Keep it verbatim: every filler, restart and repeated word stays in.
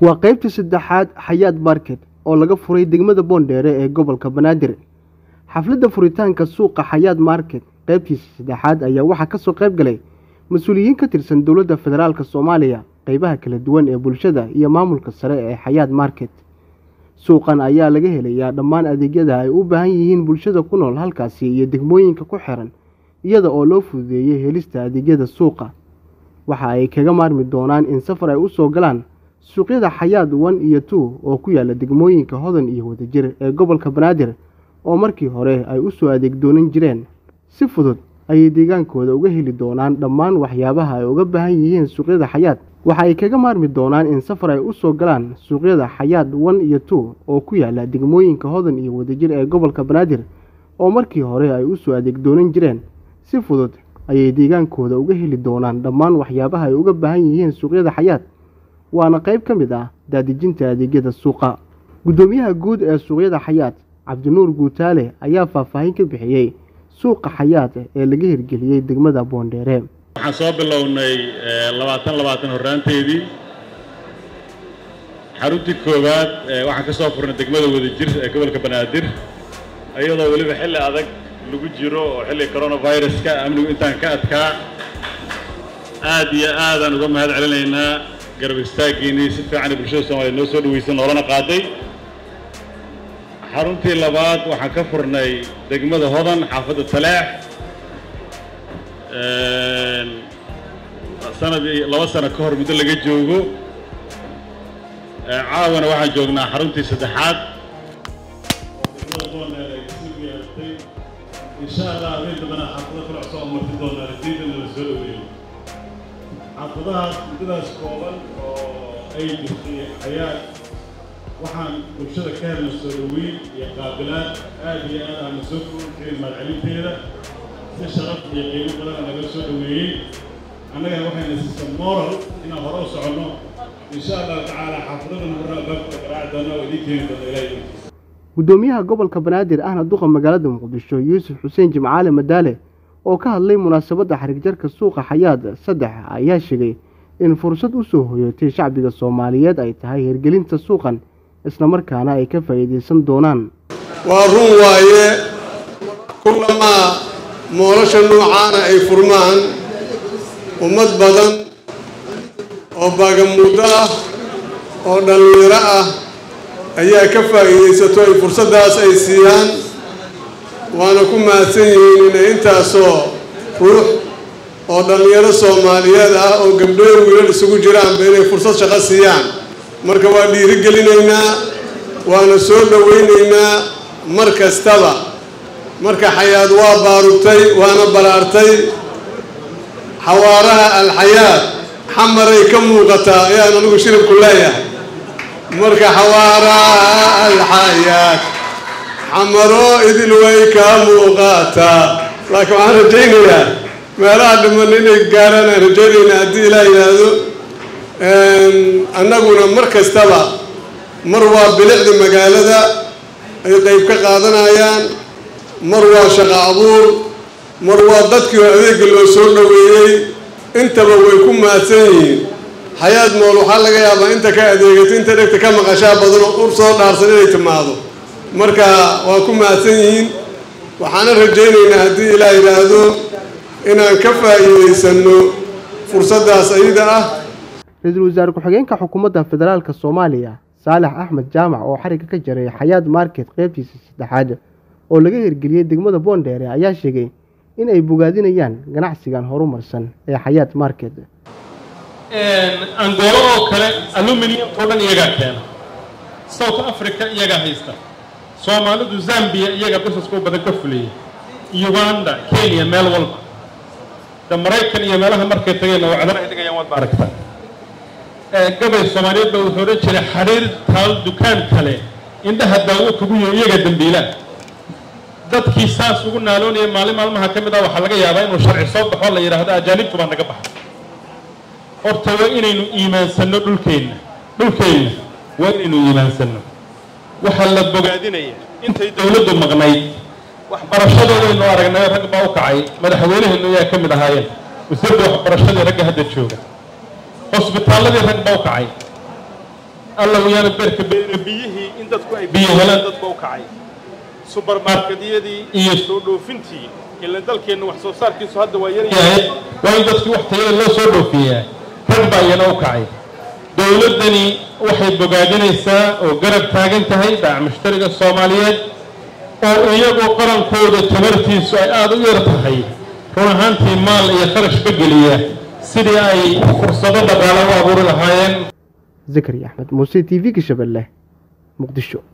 waa qaybta saddexaad Xayaat Market oo laga furay degmada Boondheere ee gobolka Banaadir. Xafladda furitaanka suuqa Xayaat Market qaybtiisa saddexaad ayaa waxa ka soo qayb galay mas'uuliyiin ka tirsan dowladda federaalka Soomaaliya, qaybaha kala duwan ee bulshada iyo maamulka sare ee Xayaat Market. Suuqan ayaa laga helayaa dhammaan adeegyada ay u baahan yihiin bulshada ku nool halkaasi iyo degmooyinka ku xiran, iyada oo loo fududeeyay helista adeegyada suuqa. Waxa ay kaga maarmi doonaan in safar ay u soo galaan suuqyada Xayaat one iyo two oo ku yaala degmooyinka Hodan iyo Wadajir ee gobolka Banaadir oo markii hore ay u soo adeeg doonan jireen. Si fudud ayay deegaankooda uga heli doonaan dhammaan waxyaabaha ay uga baahan yihiin suuqyada Xayaat. Waxa ay kaga maarmi doonaan in safar ay u soo galaan suuqyada Xayaat one iyo two oo ku yaala degmooyinka Hodan iyo Wadajir ee gobolka Banaadir oo markii hore ay u soo adeeg doonan jireen. Si fudud ayay deegaankooda uga heli doonaan dhammaan waxyaabaha ay uga baahan yihiin suuqyada Xayaat. waana qayb ka mid ah daadijinta adeegyada suuqa. Gudoomiyaha guud ee suuqyada Xayaat, Cabdinuur Guutaale, ayaa faahfaahin ka bixiyay suuqa Xayaat ee laga hirgeliyay degmada Boondheere. waxaan soo bilownay labaatan labaatan horaanteedii. xaruntii koowaad waxaan ka soo furnay degmada Wadajir ee gobolka Banaadir, iyadoo waliba xilli adag lagu jiro oo xilli coronavirus-ka amnigu intaan ka adkaa. aad iyo aad aan uga mahad celinaynaa garab istaageenii si fiican bulshada Soomaaliyeed noo soo dhaweysan noolana qaaday. xaruntii labaad waxaan ka furnay degmada Hodan, xaafadda Taleex, sanadii laba sano ka hor muddo laga joogo. caawana waxaan joognaa xaruntii saddexaad oo degmada Boondheere ay kasoo gaartay. insha Allah habeen dambana xaafado kale cusub oo marti doonaa rasiidana la soo dhaweeyo. xaafadahaas muddadaas kooban oo ay jirtay Xayaat waxaan bulshada ka helnay soo dhaweyn iyo qaabilaad aad iyo aad aan soo kordhin mahadcelinteeda. si sharaf iyo qiimo badan laga soo dhaweeyay. annaga waxayna siisay moral inaan hore u soconno. insha Allah tacaala xaafadada marna baabka qaraacdana oo idin keeni doona ilaahay. Gudoomiyaha gobolka Banaadir ahna duqa magaalada Muqdisho Yuusuf Xuseen Jimcaale Madaale oo ka hadlay munaasabadda xarig jarka suuqa Xayaat saddex ayaa sheegay in fursad u soo hoyatay shacbiga Soomaaliyeed ay tahay hirgelinta suuqan, isla markaana ay ka faa'iideysan doonaan. waa run waaye kullama moolasha noocaana ay furmaan ummad badan oo baagamuuddo ah oo dhallinyaro ah ayaa ka faa'iideysato ay fursaddaas ay siiyaan. waana ku mahadsan yihiin inay intaasoo ruux oo dhallinyaro Soomaaliyeed ah oo gabdho wiilal isugu jiraanba inay fursad shaqo siiyaan. marka waa dhiirigelinaynaa, waana soo dhawaynaynaa mar kastaba. marka Xayaat waa baarugtay, waana balaartay. xawaaraha alxayaat xamaray ka muuqataa ayaan anigu shiribku leeyahay. marka xawaaraha alxayaat xamaro idil way ka muuqataa. laakiin waxaan rajaynayaa meelaha dhiman inay gaaraan aan rajaynaynaa haddii ilaa yidhaahdo. annaguna mar kastaba mar waa bilicda magaalada ay qayb ka qaadanayaan, mar waa shaqo abuur, mar waa dadkii oo adeega loo soo dhaweeyey. intaba way ku mahadsan yihiin. Xayaat mool waxaa laga yaabaa inta ka adeegatay inta dhegta ka maqashaa badan oo ur soo dhaarsan inay timaado. marka waa ku mahadsan yihiin. waxaana rajaynaynaa haddii ilaa yidhaahdo inaan ka faa'iideysano fursaddaas ayada ah. Ra'iisul Wasaare Ku-xigeenka Xukuumadda Federaalka Soomaaliya Saalax Axmed Jaamac oo xariga ka jaray Xayaat Market qaybtiisa saddexaad oo laga hirgeliyay degmada Boondheere ayaa sheegay in ay bogaadinayaan ganacsigan horumarsan ee Xayaat Market. Angola oo kale aluminium toban iyaga keena. South Africa iyaga haysta. Soomaalidu Zambia iyaga business-ku badan ka fuliyay. Uganda, Kenya, meel walba. Maraykan iyo meelaha markay tageen oo cadana idagayaan wad baaragta. ee gabay Soomaaliyeed baa wuxuu oran jiray xariir taal dukaan kale indhaha daawo kugu iyaga dambiila. dadkii saas ugu naaloonaya maalin maalmaha ka mid ah waxa laga yaabaa inuu sharci soo baxo la yiraahdo ajaanibtu baa naga baxay. horta waa inaynu iimaansano dhulkeena dhulkeena waa inaynu iimaansano. waxa la bogaadinaya intay dawladdu maqnayd waxbarashadooda inuu aragnay rag baa u kacay madaxweynaheenu ayaa ka mid ahaayeen wasiirka waxbarashada ragga hadda jooga. hospitaaladii rag baa u kacay alla wayaan beerka biyihii in dadku ay biyo helaan dadku u kacay supermarketyadii iyo soo dhoofintii ila dalkeena wax soo saarkiisu hadda waa yar yahay waa in dadku wax tayo loo soo dhoofiyaa rag baa iyana u kacay dowladani waxay bogaadinaysaa oo garab taagan tahay baac mushtariga Soomaaliyeed oo iyagoo qarankooda tamartiisu ay aad u yar tahay run ahaantii maal iyo kharash bageliya sidii ay fursado dhaqaale u abuuri lahaayeen Zakariya Axmed Muuse T V ka Shabeelle Muqdisho.